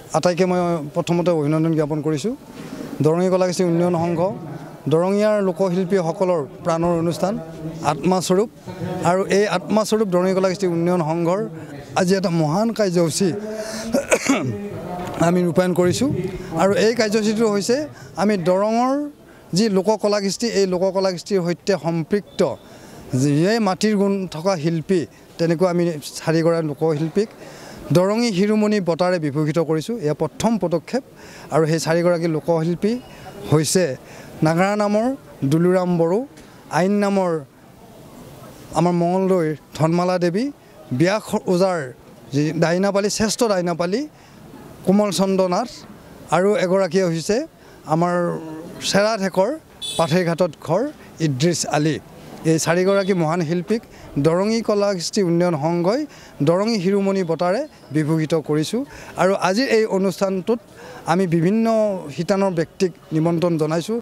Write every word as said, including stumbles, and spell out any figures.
আটাইকে মই প্ৰথমতে অভিনন্দন জ্ঞাপন কৰিছোঁ। দৰঙী কলাকৃষ্টি উন্নয়ন সংঘ দৰঙীয়াৰ লোকশিল্পীসকলৰ প্ৰাণৰ অনুষ্ঠান আত্মাস্বৰূপ আৰু এই আত্মাস্বৰূপ দৰঙী কলাকৃষ্টি উন্নয়ন সংঘৰ আজি এটা মহান কাৰ্যসূচী আমি ৰূপায়ণ কৰিছোঁ। আৰু এই কাৰ্যসূচীটো হৈছে আমি দৰঙৰ যি লোককলাকৃষ্টি এই লোককলাকৃষ্টিৰ সৈতে সম্পৃক্ত যিয়ে মাটিৰ গুণ থকা শিল্পী তেনেকুৱা আমি চাৰিগৰাকী লোকশিল্পীক দৰঙী শিৰোমণি বঁটাৰে বিভূষিত কৰিছোঁ। এয়া প্ৰথম পদক্ষেপ। আৰু সেই চাৰিগৰাকী লোকশিল্পী হৈছে নাগাৰা নামৰ দুলুৰাম বড়ো, আইন নামৰ আমাৰ মঙলদৈৰ ধনমালা দেৱী, ব্যাস ওজাৰ যি ডাইনাপালি শ্ৰেষ্ঠ ডাইনাপালি কোমল চন্দ্ৰ নাথ আৰু এগৰাকী হৈছে আমাৰ চেৰাঠেকৰ পাঠেৰঘাটত ঘৰ ইদ্ৰিছ আলী। এই চাৰিগৰাকী মহান শিল্পীক দৰঙী কলাকৃষ্টি উন্নয়ন সংঘই দৰঙী শিৰোমণি বঁটাৰে বিভূষিত কৰিছোঁ। আৰু আজিৰ এই অনুষ্ঠানটোত আমি বিভিন্ন শিতানৰ ব্যক্তিক নিমন্ত্ৰণ জনাইছোঁ।